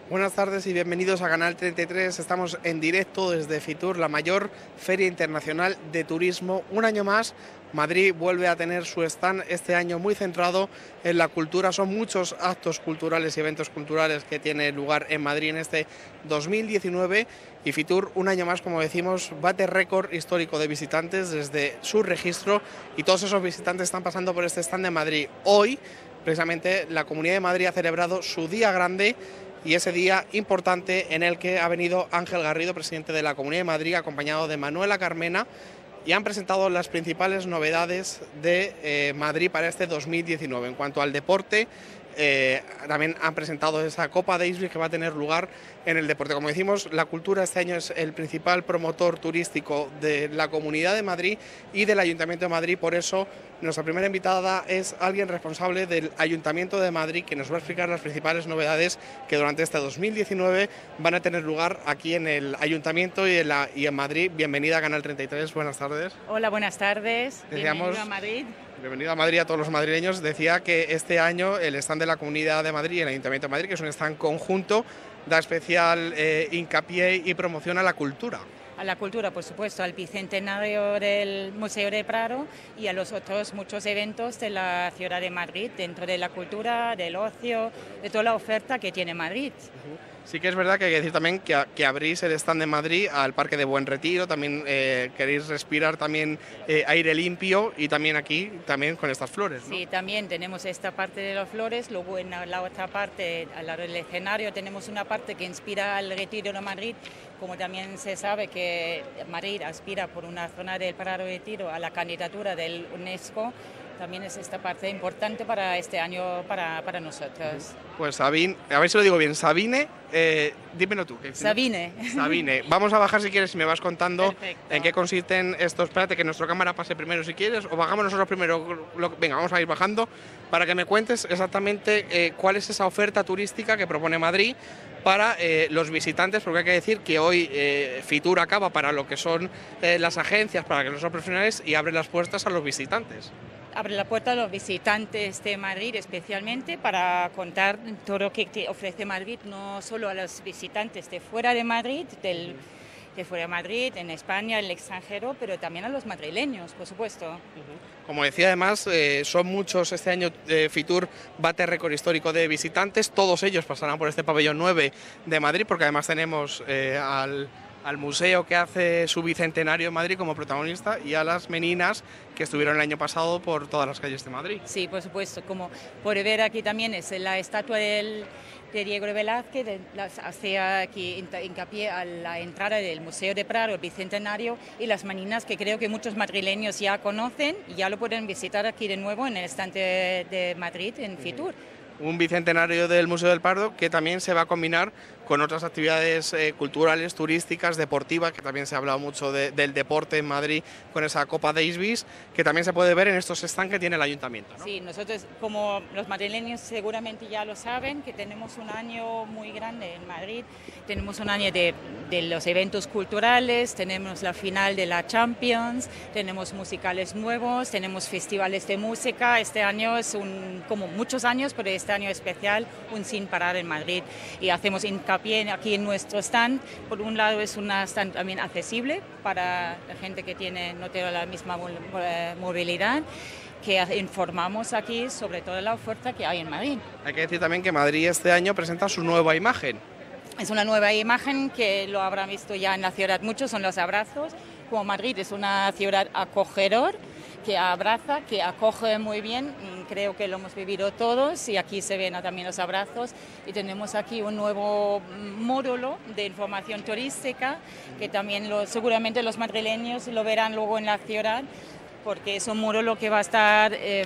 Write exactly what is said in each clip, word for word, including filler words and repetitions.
Buenas tardes y bienvenidos a Canal treinta y tres. Estamos en directo desde Fitur, la mayor feria internacional de turismo. Un año más, Madrid vuelve a tener su stand, este año muy centrado en la cultura. Son muchos actos culturales y eventos culturales que tienen lugar en Madrid en este dos mil diecinueve. Y Fitur, un año más, como decimos, bate récord histórico de visitantes desde su registro. Y todos esos visitantes están pasando por este stand de Madrid. Hoy, precisamente, la Comunidad de Madrid ha celebrado su día grande, y ese día importante en el que ha venido Ángel Garrido, presidente de la Comunidad de Madrid, acompañado de Manuela Carmena, y han presentado las principales novedades de eh, Madrid para este dos mil diecinueve. En cuanto al deporte, eh, también han presentado esa Copa Davis que va a tener lugar en el deporte. Como decimos, la cultura este año es el principal promotor turístico de la Comunidad de Madrid y del Ayuntamiento de Madrid. Por eso, nuestra primera invitada es alguien responsable del Ayuntamiento de Madrid, que nos va a explicar las principales novedades que durante este dos mil diecinueve van a tener lugar aquí en el Ayuntamiento y en, la, y en Madrid. Bienvenida a Canal treinta y tres, buenas tardes. Hola, buenas tardes. Decíamos, bienvenido a Madrid. Bienvenido a Madrid a todos los madrileños. Decía que este año el stand de la Comunidad de Madrid y el Ayuntamiento de Madrid, que es un stand conjunto, da especial eh, hincapié y promoción a la cultura. A la cultura, por supuesto, al bicentenario del Museo de Prado y a los otros muchos eventos de la ciudad de Madrid, dentro de la cultura, del ocio, de toda la oferta que tiene Madrid. Uh-huh. Sí que es verdad que hay que decir también que, que abrís el stand de Madrid al Parque de Buen Retiro, también eh, queréis respirar también eh, aire limpio y también aquí, también con estas flores, ¿no? Sí, también tenemos esta parte de las flores, luego en la otra parte, al lado del escenario, tenemos una parte que inspira al Retiro de Madrid, como también se sabe que Madrid aspira por una zona del Prado Retiro a la candidatura del UNESCO. También es esta parte importante para este año, para, para nosotros. Pues Sabine, a ver si lo digo bien, Sabine, eh, dímelo tú. ¿Qué? Sabine. Sabine, vamos a bajar si quieres y me vas contando. Perfecto. En qué consisten estos. Espérate que nuestra cámara pase primero si quieres, o bajamos nosotros primero. Lo, venga, vamos a ir bajando para que me cuentes exactamente eh, cuál es esa oferta turística que propone Madrid para eh, los visitantes, porque hay que decir que hoy eh, Fitur acaba para lo que son eh, las agencias, para que los profesionales, y abre las puertas a los visitantes. Abre la puerta a los visitantes de Madrid, especialmente para contar todo lo que te ofrece Madrid, no solo a los visitantes de fuera de Madrid, del, de fuera de Madrid, en España, en el extranjero, pero también a los madrileños, por supuesto. Como decía, además, eh, son muchos este año. eh, Fitur bate récord histórico de visitantes, todos ellos pasarán por este pabellón nueve de Madrid, porque además tenemos eh, al... al museo que hace su bicentenario en Madrid como protagonista y a las meninas que estuvieron el año pasado por todas las calles de Madrid. Sí, por supuesto, como por ver aquí también es la estatua del, de Diego de Velázquez, de, las, hace aquí hincapié a la entrada del Museo de Prado, el bicentenario, y las meninas que creo que muchos madrileños ya conocen y ya lo pueden visitar aquí de nuevo en el stand de, de Madrid, en Fitur. Un bicentenario del Museo del Prado que también se va a combinar con otras actividades eh, culturales, turísticas, deportivas, que también se ha hablado mucho de, del deporte en Madrid con esa Copa Davis, que también se puede ver en estos stands que tiene el Ayuntamiento, ¿no? Sí, nosotros como los madrileños seguramente ya lo saben, que tenemos un año muy grande en Madrid, tenemos un año de, de los eventos culturales, tenemos la final de la Champions, tenemos musicales nuevos, tenemos festivales de música. Este año es un, como muchos años, pero este año especial, un sin parar en Madrid, y hacemos hincapié aquí en nuestro stand. Por un lado es un stand también accesible para la gente que tiene, no tiene la misma movilidad, que informamos aquí sobre toda la oferta que hay en Madrid. Hay que decir también que Madrid este año presenta su nueva imagen. Es una nueva imagen que lo habrán visto ya en la ciudad muchos, son los abrazos. Como Madrid es una ciudad acogedor, que abraza, que acoge muy bien, creo que lo hemos vivido todos y aquí se ven también los abrazos, y tenemos aquí un nuevo módulo de información turística que también lo, seguramente los madrileños lo verán luego en la ciudad, porque es un módulo que va a estar eh,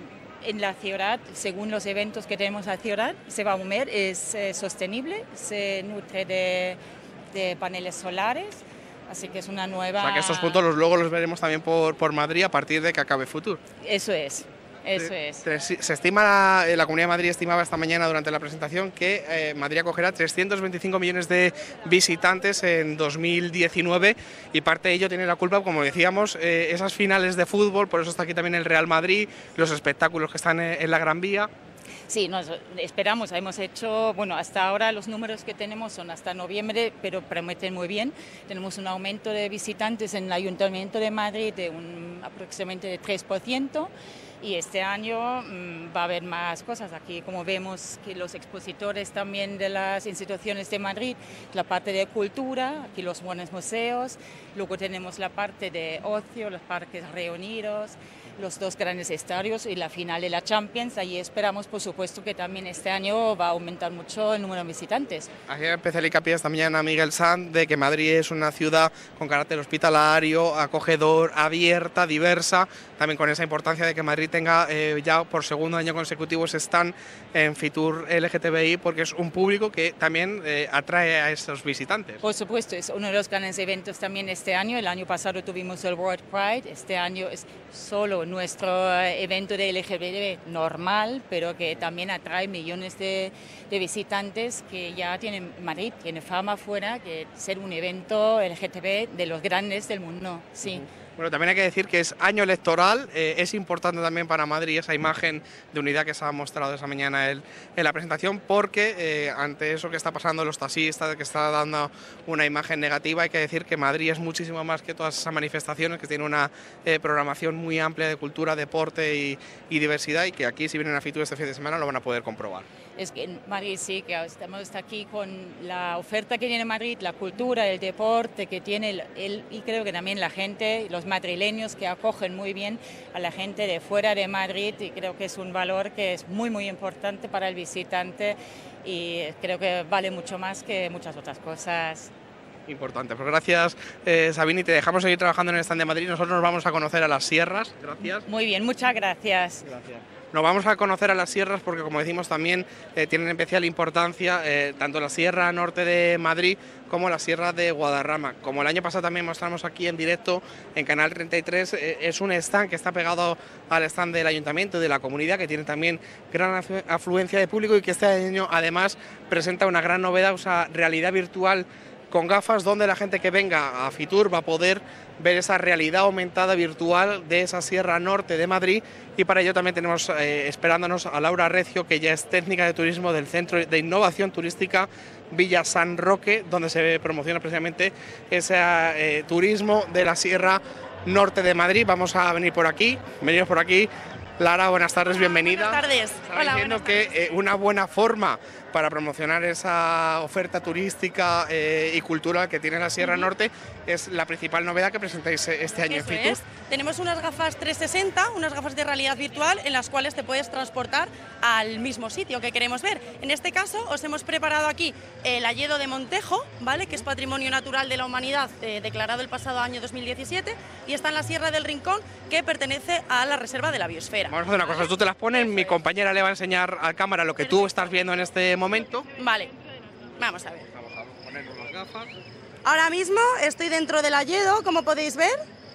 en la ciudad, según los eventos que tenemos en la ciudad, se va a mover, es eh, sostenible, se nutre de, de paneles solares. Así que es una nueva... O sea que estos puntos los, luego los veremos también por, por Madrid a partir de que acabe Fitur. Eso es, eso se, es. Se, se estima, la Comunidad de Madrid estimaba esta mañana durante la presentación que eh, Madrid acogerá trescientos veinticinco millones de visitantes en dos mil diecinueve, y parte de ello tiene la culpa, como decíamos, eh, esas finales de fútbol, por eso está aquí también el Real Madrid, los espectáculos que están en, en la Gran Vía. Sí, nos esperamos, hemos hecho, bueno, hasta ahora los números que tenemos son hasta noviembre, pero prometen muy bien. Tenemos un aumento de visitantes en el Ayuntamiento de Madrid de un aproximadamente de tres por ciento. Y este año mmm, va a haber más cosas. Aquí, como vemos, que los expositores también de las instituciones de Madrid, la parte de cultura, aquí los buenos museos, luego tenemos la parte de ocio, los parques reunidos, los dos grandes estadios y la final de la Champions. Allí esperamos, por supuesto, que también este año va a aumentar mucho el número de visitantes. Aquí empecé el hincapié esta mañana Miguel Sanz de que Madrid es una ciudad con carácter hospitalario, acogedor, abierta, diversa, también con esa importancia de que Madrid tenga eh, ya por segundo año consecutivo ese stand en Fitur L G T B I, porque es un público que también eh, atrae a esos visitantes. Por supuesto, es uno de los grandes eventos también este año. El año pasado tuvimos el World Pride, este año es solo nuestro evento de L G B T normal, pero que también atrae millones de, de visitantes que ya tienen, Madrid tiene fama fuera que ser un evento L G T B de los grandes del mundo, sí. Uh-huh. Bueno, también hay que decir que es año electoral, eh, es importante también para Madrid esa imagen de unidad que se ha mostrado esa mañana en, en la presentación, porque eh, ante eso que está pasando los taxistas, que está dando una imagen negativa, hay que decir que Madrid es muchísimo más que todas esas manifestaciones, que tiene una eh, programación muy amplia de cultura, deporte y, y diversidad, y que aquí si vienen a Fitur este fin de semana lo van a poder comprobar. Es que en Madrid sí, que estamos aquí con la oferta que tiene Madrid, la cultura, el deporte que tiene, el, el, y creo que también la gente, los madrileños que acogen muy bien a la gente de fuera de Madrid, y creo que es un valor que es muy muy importante para el visitante y creo que vale mucho más que muchas otras cosas. Importante, pues gracias eh, Sabine, y te dejamos seguir trabajando en el stand de Madrid. Nosotros nos vamos a conocer a las sierras. Gracias. Muy bien, muchas gracias. Gracias. Nos vamos a conocer a las sierras porque, como decimos, también eh, tienen especial importancia eh, tanto la Sierra Norte de Madrid como la Sierra de Guadarrama. Como el año pasado también mostramos aquí en directo en Canal treinta y tres, eh, es un stand que está pegado al stand del Ayuntamiento y de la comunidad, que tiene también gran afluencia de público y que este año además presenta una gran novedad, o sea, realidad virtual con gafas, donde la gente que venga a Fitur va a poder ver esa realidad aumentada virtual de esa Sierra Norte de Madrid, y para ello también tenemos eh, esperándonos a Laura Recio, que ya es técnica de turismo del Centro de Innovación Turística Villa San Roque, donde se promociona precisamente ese eh, turismo de la Sierra Norte de Madrid. Vamos a venir por aquí, venimos por aquí. Lara, buenas tardes, Hola, bienvenida. Buenas tardes. Estaba Hola, diciendo buenas tardes. que eh, una buena forma para promocionar esa oferta turística eh, y cultural que tiene la Sierra uh-huh. Norte es la principal novedad que presentáis este año Eso en Fitur. Es. Tenemos unas gafas trescientos sesenta, unas gafas de realidad virtual en las cuales te puedes transportar al mismo sitio que queremos ver. En este caso os hemos preparado aquí el Hayedo de Montejo, ¿vale?, que es Patrimonio Natural de la Humanidad, eh, declarado el pasado año dos mil diecisiete, y está en la Sierra del Rincón, que pertenece a la Reserva de la Biosfera. Vamos a hacer una cosa, tú te las pones, mi compañera le va a enseñar a cámara lo que tú estás viendo en este momento. Vale, vamos a ver. Vamos a ponernos las gafas. Ahora mismo estoy dentro del Hayedo, como podéis ver,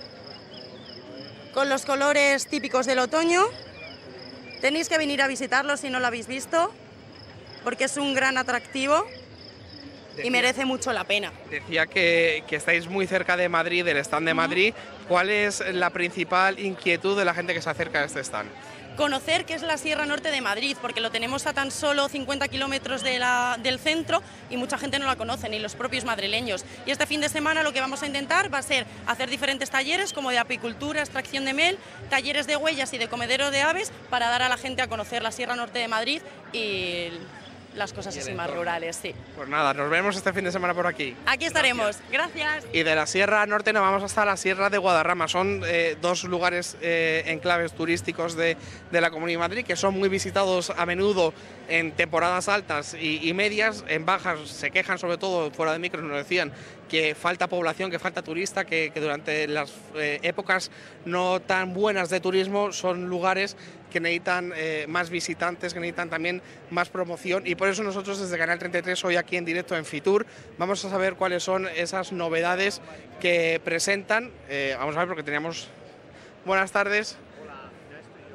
con los colores típicos del otoño. Tenéis que venir a visitarlo si no lo habéis visto, porque es un gran atractivo. Decía, y merece mucho la pena. Decía que, que estáis muy cerca de Madrid, del stand de uh-huh. Madrid. ¿Cuál es la principal inquietud de la gente que se acerca a este stand? Conocer qué es la Sierra Norte de Madrid, porque lo tenemos a tan solo cincuenta kilómetros de la, del centro y mucha gente no la conoce, ni los propios madrileños. Y este fin de semana lo que vamos a intentar va a ser hacer diferentes talleres como de apicultura, extracción de mel, talleres de huellas y de comedero de aves, para dar a la gente a conocer la Sierra Norte de Madrid y las cosas así más rurales, sí. Pues nada, nos vemos este fin de semana por aquí. Aquí estaremos, gracias. gracias. Y de la Sierra Norte nos vamos hasta la Sierra de Guadarrama. Son eh, dos lugares eh, enclaves turísticos de, de la Comunidad de Madrid, que son muy visitados a menudo en temporadas altas y, y medias. En bajas se quejan, sobre todo fuera de micros, nos decían que falta población, que falta turista, que, que durante las eh, épocas no tan buenas de turismo son lugares que necesitan eh, más visitantes, que necesitan también más promoción, y por eso nosotros desde Canal treinta y tres, hoy aquí en directo en Fitur, vamos a saber cuáles son esas novedades que presentan. Eh, vamos a ver, porque teníamos... Buenas tardes. Hola, ya estoy yo.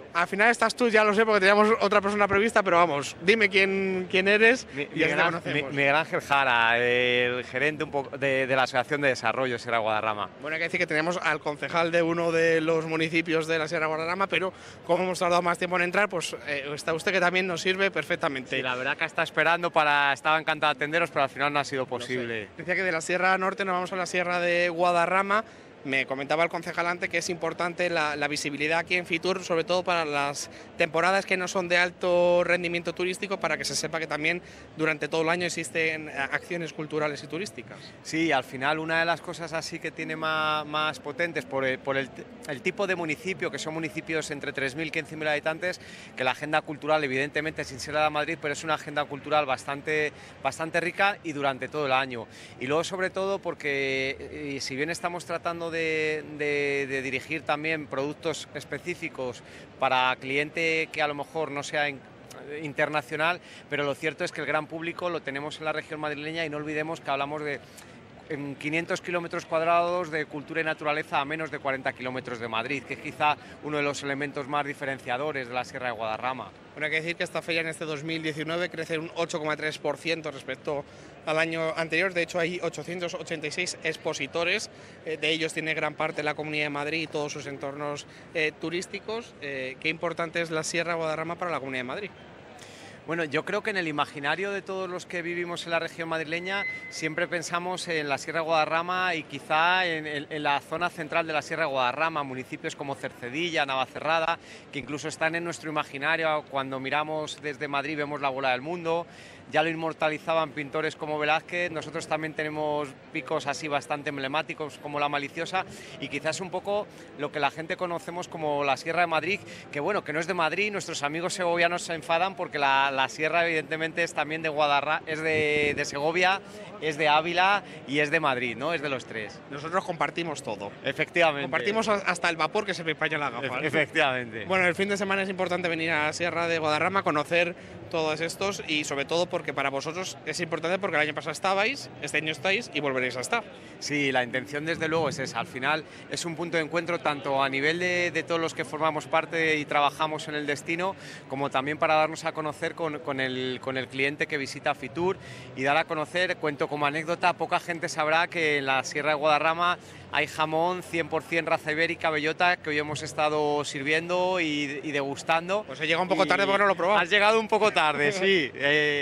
Al final estás tú, ya lo sé, porque teníamos otra persona prevista, pero vamos, dime quién, quién eres Mi, y así te Miguel, conocemos. Miguel Ángel Jara, el gerente un poco de, de la Asociación de Desarrollo Sierra Guadarrama. Bueno, hay que decir que tenemos al concejal de uno de los municipios de la Sierra Guadarrama, pero como hemos tardado más tiempo en entrar, pues eh, está usted que también nos sirve perfectamente. Sí, la verdad que está esperando para... Estaba encantado de atenderos, pero al final no ha sido posible. Decía que de la Sierra Norte nos vamos a la Sierra de Guadarrama. Me comentaba el concejal antes que es importante la, la visibilidad aquí en Fitur, sobre todo para las temporadas que no son de alto rendimiento turístico, para que se sepa que también durante todo el año existen acciones culturales y turísticas. Sí, al final una de las cosas así que tiene más, más potentes por, el, por el, el tipo de municipio, que son municipios entre tres mil y quince mil habitantes, que la agenda cultural evidentemente sin ser la de Madrid, pero es una agenda cultural bastante, bastante rica y durante todo el año. Y luego sobre todo porque eh, si bien estamos tratando De, de, de dirigir también productos específicos para cliente que a lo mejor no sea in, internacional, pero lo cierto es que el gran público lo tenemos en la región madrileña y no olvidemos que hablamos de en quinientos kilómetros cuadrados de cultura y naturaleza a menos de cuarenta kilómetros de Madrid, que es quizá uno de los elementos más diferenciadores de la Sierra de Guadarrama. Bueno, hay que decir que esta feria en este dos mil diecinueve crece un ocho coma tres por ciento respecto al año anterior. De hecho, hay ochocientos ochenta y seis expositores, eh, de ellos tiene gran parte la Comunidad de Madrid y todos sus entornos eh, turísticos. Eh, ¿Qué importante es la Sierra de Guadarrama para la Comunidad de Madrid? Bueno, yo creo que en el imaginario de todos los que vivimos en la región madrileña siempre pensamos en la Sierra de Guadarrama y quizá en, en, en la zona central de la Sierra de Guadarrama, municipios como Cercedilla, Navacerrada, que incluso están en nuestro imaginario. Cuando miramos desde Madrid vemos la bola del mundo, ya lo inmortalizaban pintores como Velázquez. Nosotros también tenemos picos así bastante emblemáticos como la Maliciosa y quizás un poco lo que la gente conocemos como la Sierra de Madrid, que bueno, que no es de Madrid. Nuestros amigos segovianos se enfadan porque la, la sierra evidentemente es también de Guadarrama, es de, de Segovia, es de Ávila y es de Madrid, ¿no? Es de los tres. Nosotros compartimos todo. Efectivamente. Compartimos hasta el vapor que se me empaña la gafa. E- efectivamente. Bueno, el fin de semana es importante venir a la Sierra de Guadarrama, conocer todos estos y sobre todo porque para vosotros es importante porque el año pasado estabais, este año estáis y volveréis a estar. Sí, la intención desde luego es esa. Al final es un punto de encuentro tanto a nivel de, de todos los que formamos parte y trabajamos en el destino, como también para darnos a conocer con, con, el, con el cliente que visita Fitur y dar a conocer, cuento como anécdota, poca gente sabrá que en la Sierra de Guadarrama hay jamón cien por cien raza ibérica, bellota, que hoy hemos estado sirviendo y, y degustando. Pues he llegado un poco tarde porque no lo he probado. Has llegado un poco tarde, sí. Eh,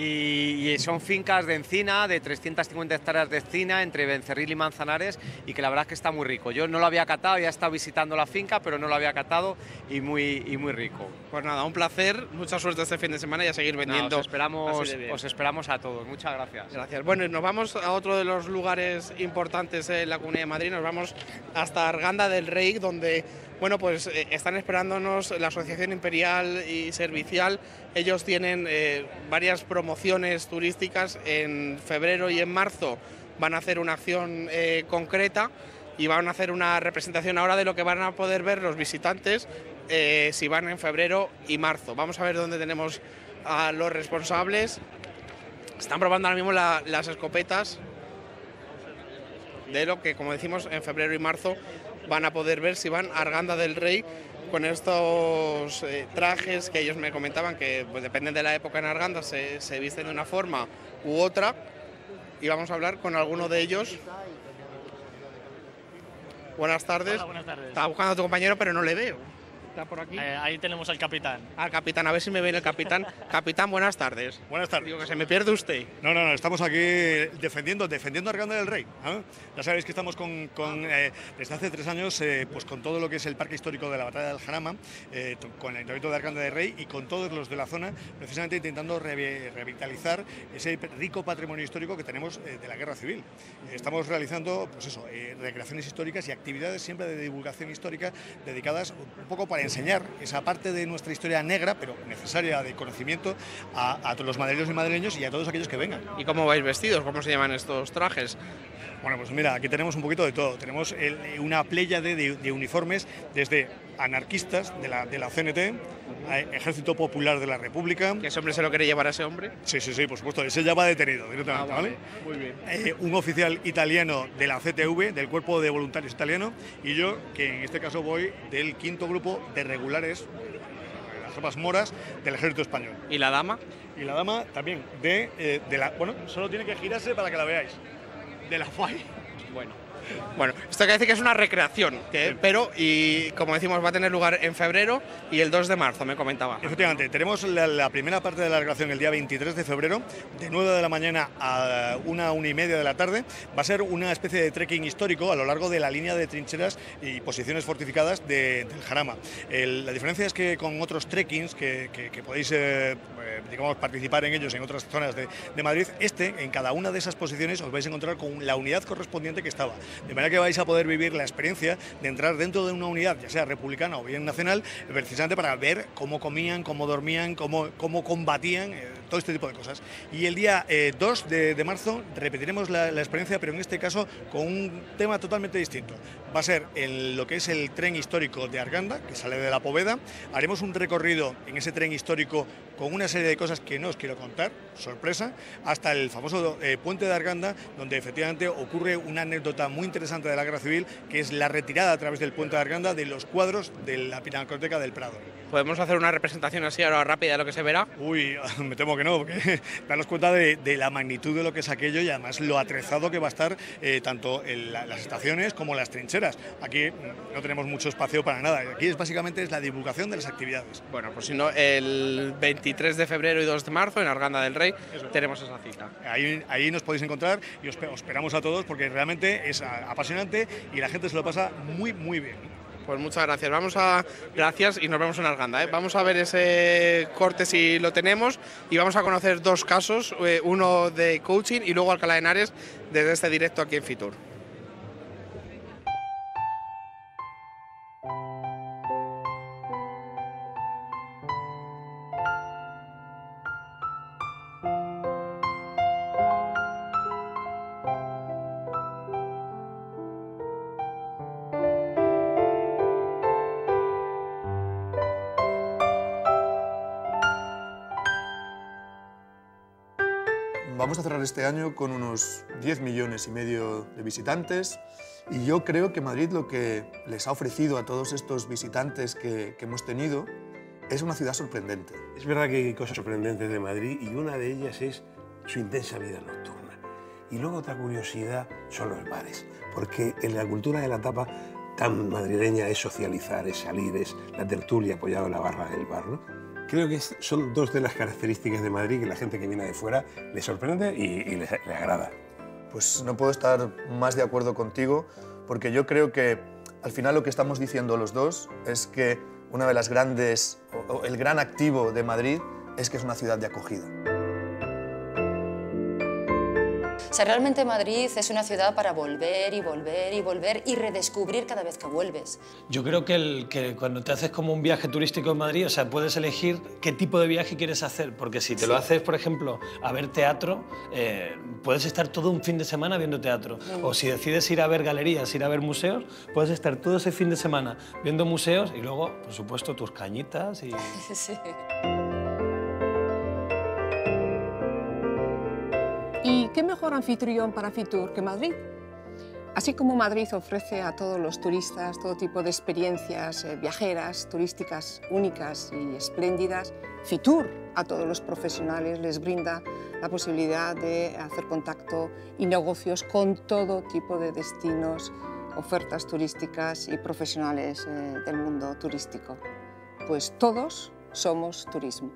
Y, y son fincas de encina, de trescientas cincuenta hectáreas de encina entre Bencerril y Manzanares, y que la verdad es que está muy rico. Yo no lo había catado, ya he estado visitando la finca, pero no lo había catado y muy, y muy rico. Pues nada, un placer, mucha suerte este fin de semana y a seguir vendiendo. No, os, esperamos, os esperamos a todos, muchas gracias. Gracias. Bueno, y nos vamos a otro de los lugares importantes en la Comunidad de Madrid, nos vamos hasta Arganda del Rey, donde bueno, pues eh, están esperándonos la Asociación Imperial y Servicial. Ellos tienen eh, varias promociones turísticas en febrero y en marzo. Van a hacer una acción eh, concreta y van a hacer una representación ahora de lo que van a poder ver los visitantes eh, si van en febrero y marzo. Vamos a ver dónde tenemos a los responsables. Están probando ahora mismo la, las escopetas de lo que, como decimos, en febrero y marzo van a poder ver si van a Arganda del Rey con estos eh, trajes que ellos me comentaban que pues, dependen de la época en Arganda, se, se visten de una forma u otra, y vamos a hablar con alguno de ellos. Buenas tardes. Hola, buenas tardes. Estaba buscando a tu compañero pero no le veo. ¿Está por aquí? Eh, ahí tenemos al capitán. Al capitán, a ver si me viene el capitán. Capitán, buenas tardes. Buenas tardes. Digo que se me pierde usted. No, no, no, estamos aquí defendiendo, defendiendo Arganda del Rey. ¿eh? Ya sabéis que estamos con, con eh, desde hace tres años eh, pues con todo lo que es el parque histórico de la Batalla del Jarama, eh, con el Ayuntamiento de Arganda del Rey y con todos los de la zona, precisamente intentando re revitalizar ese rico patrimonio histórico que tenemos eh, de la Guerra Civil. Eh, estamos realizando, pues eso, eh, recreaciones históricas y actividades siempre de divulgación histórica dedicadas un poco para enseñar esa parte de nuestra historia negra, pero necesaria de conocimiento a, a todos los madrileños y madrileños y a todos aquellos que vengan. ¿Y cómo vais vestidos? ¿Cómo se llaman estos trajes? Bueno, pues mira, aquí tenemos un poquito de todo. Tenemos el, una pléyade de, de uniformes, desde anarquistas de la, de la C N T, Ejército Popular de la República. ¿Que ese hombre se lo quiere llevar a ese hombre? Sí, sí, sí, por supuesto, ese ya va detenido directamente, ah, vale. ¿vale? Muy bien. Eh, un oficial italiano de la C T V, del Cuerpo de Voluntarios Italiano, y yo, que en este caso voy del quinto grupo de regulares, las tropas moras, del Ejército Español. ¿Y la dama? Y la dama también, de, eh, de la... Bueno, solo tiene que girarse para que la veáis. De la F A I. Bueno. Bueno, esto quiere decir que es una recreación, que, sí. pero, y como decimos, va a tener lugar en febrero y el dos de marzo, me comentaba. Efectivamente, tenemos la, la primera parte de la recreación el día veintitrés de febrero, de nueve de la mañana a una, una y media de la tarde. Va a ser una especie de trekking histórico a lo largo de la línea de trincheras y posiciones fortificadas de, del Jarama. El, la diferencia es que con otros trekkings que, que, que podéis eh, digamos, participar en ellos en otras zonas de, de Madrid, este, en cada una de esas posiciones os vais a encontrar con la unidad correspondiente que estaba. De manera que vais a poder vivir la experiencia de entrar dentro de una unidad, ya sea republicana o bien nacional, precisamente para ver cómo comían, cómo dormían, cómo, cómo combatían, eh, todo este tipo de cosas. Y el día eh, dos de marzo repetiremos la, la experiencia, pero en este caso con un tema totalmente distinto. Va a ser el, lo que es el tren histórico de Arganda, que sale de la Poveda. Haremos un recorrido en ese tren histórico con una serie de cosas que no os quiero contar, sorpresa, hasta el famoso eh, puente de Arganda, donde efectivamente ocurre una anécdota muy interesante de la Guerra Civil, que es la retirada a través del puente de Arganda de los cuadros de la Pinacoteca del Prado. ¿Podemos hacer una representación así ahora rápida de lo que se verá? Uy, me temo que no, porque daros cuenta de, de la magnitud de lo que es aquello y además lo atrezado que va a estar eh, tanto en la, las estaciones como las trincheras. Aquí no tenemos mucho espacio para nada, aquí es básicamente es la divulgación de las actividades. Bueno, pues si no, el veintitrés de febrero y dos de marzo en Arganda del Rey Eso. tenemos esa cita. Ahí, ahí nos podéis encontrar y os, os esperamos a todos porque realmente es apasionante y la gente se lo pasa muy, muy bien. Pues muchas gracias. Vamos a gracias y nos vemos en Arganda. ¿eh? Vamos a ver ese corte si lo tenemos y vamos a conocer dos casos, eh, uno de coaching y luego Alcalá de Henares desde este directo aquí en Fitur. Vamos a cerrar este año con unos diez millones y medio de visitantes y yo creo que Madrid lo que les ha ofrecido a todos estos visitantes que, que hemos tenido es una ciudad sorprendente. Es verdad que hay cosas sorprendentes de Madrid y una de ellas es su intensa vida nocturna. Y luego otra curiosidad son los bares, porque en la cultura de la tapa tan madrileña es socializar, es salir, es la tertulia apoyada en la barra del bar, ¿no? Creo que son dos de las características de Madrid que la gente que viene de fuera le sorprende y, y le, le agrada. Pues no puedo estar más de acuerdo contigo, porque yo creo que al final lo que estamos diciendo los dos es que una de las grandes, o el gran activo de Madrid es que es una ciudad de acogida. O sea, realmente Madrid es una ciudad para volver y volver y volver y redescubrir cada vez que vuelves. Yo creo que, el, que cuando te haces como un viaje turístico en Madrid, o sea, puedes elegir qué tipo de viaje quieres hacer, porque si te sí. lo haces, por ejemplo, a ver teatro, eh, puedes estar todo un fin de semana viendo teatro. Mm. O si decides ir a ver galerías, ir a ver museos, puedes estar todo ese fin de semana viendo museos y luego, por supuesto, tus cañitas y... sí. ¿Y qué mejor anfitrión para Fitur que Madrid? Así como Madrid ofrece a todos los turistas todo tipo de experiencias eh, viajeras, turísticas únicas y espléndidas, Fitur a todos los profesionales les brinda la posibilidad de hacer contacto y negocios con todo tipo de destinos, ofertas turísticas y profesionales eh, del mundo turístico. Pues todos somos turismo.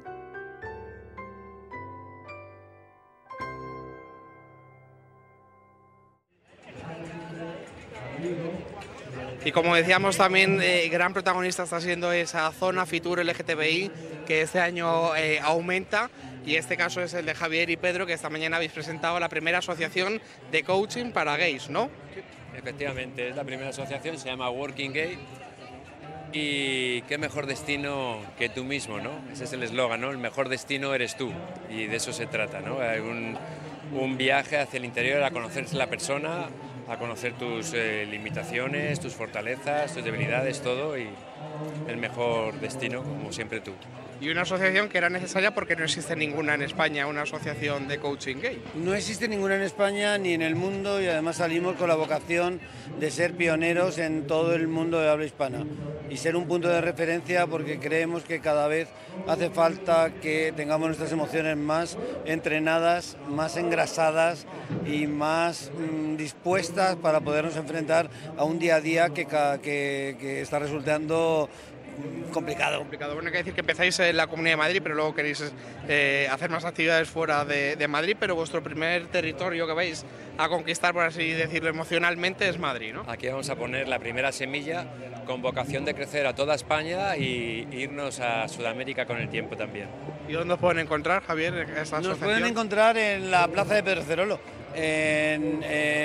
Y como decíamos también, eh, gran protagonista está siendo esa zona Fitur L G T B I, que este año eh, aumenta, y este caso es el de Javier y Pedro, que esta mañana habéis presentado la primera asociación de coaching para gays, ¿no? Efectivamente, es la primera asociación, se llama Working Gay, y qué mejor destino que tú mismo, ¿no? Ese es el eslogan, ¿no? El mejor destino eres tú, y de eso se trata, ¿no? Hay un, un viaje hacia el interior a conocerse la persona, a conocer tus eh, limitaciones, tus fortalezas, tus debilidades, todo, y el mejor destino, como siempre tú. Y una asociación que era necesaria porque no existe ninguna en España, una asociación de coaching gay. No existe ninguna en España ni en el mundo, y además salimos con la vocación de ser pioneros en todo el mundo de habla hispana y ser un punto de referencia, porque creemos que cada vez hace falta que tengamos nuestras emociones más entrenadas, más engrasadas y más mmm, dispuestas para podernos enfrentar a un día a día que, que, que está resultando complicado. complicado. Bueno, hay que decir que empezáis en la Comunidad de Madrid, pero luego queréis eh, hacer más actividades fuera de, de Madrid, pero vuestro primer territorio que vais a conquistar, por así decirlo, emocionalmente es Madrid, ¿no? Aquí vamos a poner la primera semilla con vocación de crecer a toda España y irnos a Sudamérica con el tiempo también. ¿Y dónde os pueden encontrar, Javier, esta asociación? Nos pueden encontrar en la plaza de Pedro Cerolo, en,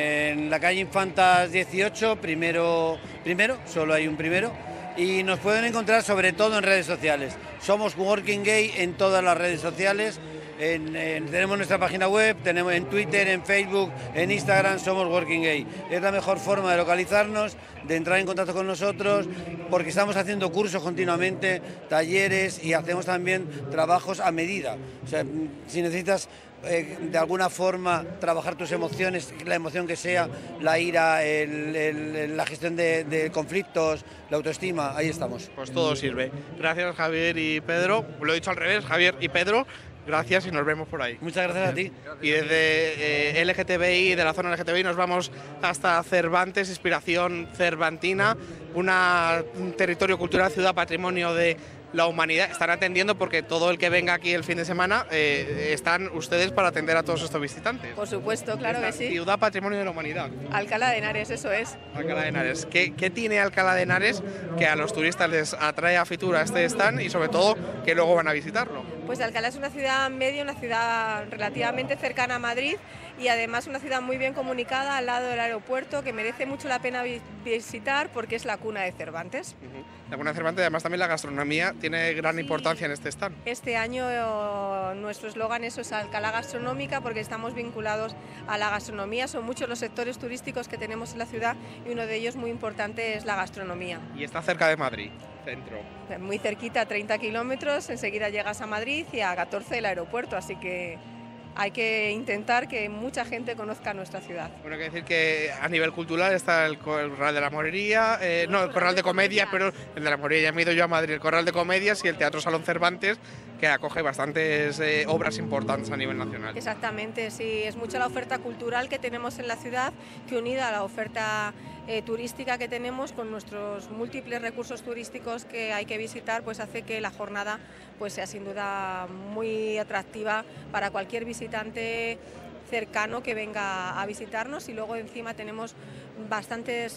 en la calle Infantas dieciocho, primero, primero, solo hay un primero. Y nos pueden encontrar sobre todo en redes sociales. Somos Working Gay en todas las redes sociales. En, en, tenemos nuestra página web, tenemos en Twitter, en Facebook, en Instagram, somos Working Gay. Es la mejor forma de localizarnos, de entrar en contacto con nosotros, porque estamos haciendo cursos continuamente, talleres, y hacemos también trabajos a medida. O sea, si necesitas Eh, de alguna forma trabajar tus emociones, la emoción que sea, la ira, el, el, la gestión de, de conflictos, la autoestima, ahí estamos. Pues todo sirve. Gracias, Javier y Pedro. Lo he dicho al revés, Javier y Pedro. Gracias y nos vemos por ahí. Muchas gracias a ti. Y desde eh, L G T B I, de la zona L G T B I, nos vamos hasta Cervantes, inspiración cervantina, una, un territorio cultural, ciudad, patrimonio de la humanidad. Están atendiendo, porque todo el que venga aquí el fin de semana eh, están ustedes para atender a todos estos visitantes. Por supuesto, claro que sí. Ciudad Patrimonio de la Humanidad. Alcalá de Henares, eso es. Alcalá de Henares. ¿Qué, qué tiene Alcalá de Henares que a los turistas les atrae a Fitur, a este stand, y sobre todo que luego van a visitarlo? Pues Alcalá es una ciudad media, una ciudad relativamente cercana a Madrid, y además una ciudad muy bien comunicada al lado del aeropuerto, que merece mucho la pena visitar porque es la cuna de Cervantes. Uh-huh. La cuna de Cervantes, además también la gastronomía tiene gran sí. importancia en este stand. Este año eh, nuestro eslogan es Alcalá Gastronómica, porque estamos vinculados a la gastronomía. Son muchos los sectores turísticos que tenemos en la ciudad y uno de ellos muy importante es la gastronomía. Y está cerca de Madrid, centro. Muy cerquita, treinta kilómetros, enseguida llegas a Madrid, y a catorce del aeropuerto, así que hay que intentar que mucha gente conozca nuestra ciudad. Bueno, hay que decir que a nivel cultural está el Corral de la Morería, eh, no, el Corral de Comedias, pero el de la Morería, ya me he ido yo a Madrid, el Corral de Comedias y el Teatro Salón Cervantes, que acoge bastantes eh, obras importantes a nivel nacional. Exactamente, sí, es mucha la oferta cultural que tenemos en la ciudad, que unida a la oferta eh, turística que tenemos, con nuestros múltiples recursos turísticos que hay que visitar, pues hace que la jornada pues sea sin duda muy atractiva para cualquier visitante cercano que venga a visitarnos. Y luego encima tenemos bastantes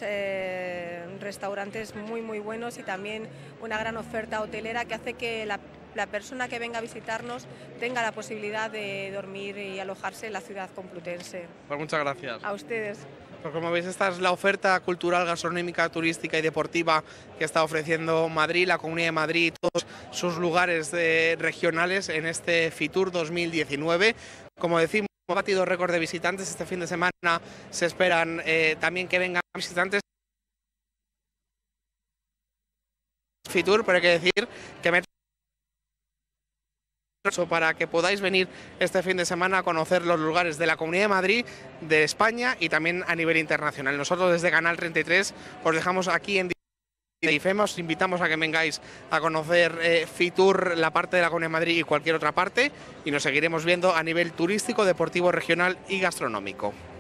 eh, restaurantes muy muy buenos, y también una gran oferta hotelera que hace que la, la persona que venga a visitarnos tenga la posibilidad de dormir y alojarse en la ciudad complutense. Pues muchas gracias. A ustedes. Pues como veis, esta es la oferta cultural, gastronómica, turística y deportiva que está ofreciendo Madrid, la Comunidad de Madrid y todos sus lugares de, regionales en este Fitur dos mil diecinueve. Como decimos, hemos batido récord de visitantes. Este fin de semana se esperan eh, también que vengan visitantes Fitur, pero hay que decir que me para que podáis venir este fin de semana a conocer los lugares de la Comunidad de Madrid, de España y también a nivel internacional. Nosotros desde Canal treinta y tres os dejamos aquí en IFEMA, os invitamos a que vengáis a conocer eh, Fitur, la parte de la Comunidad de Madrid y cualquier otra parte, y nos seguiremos viendo a nivel turístico, deportivo, regional y gastronómico.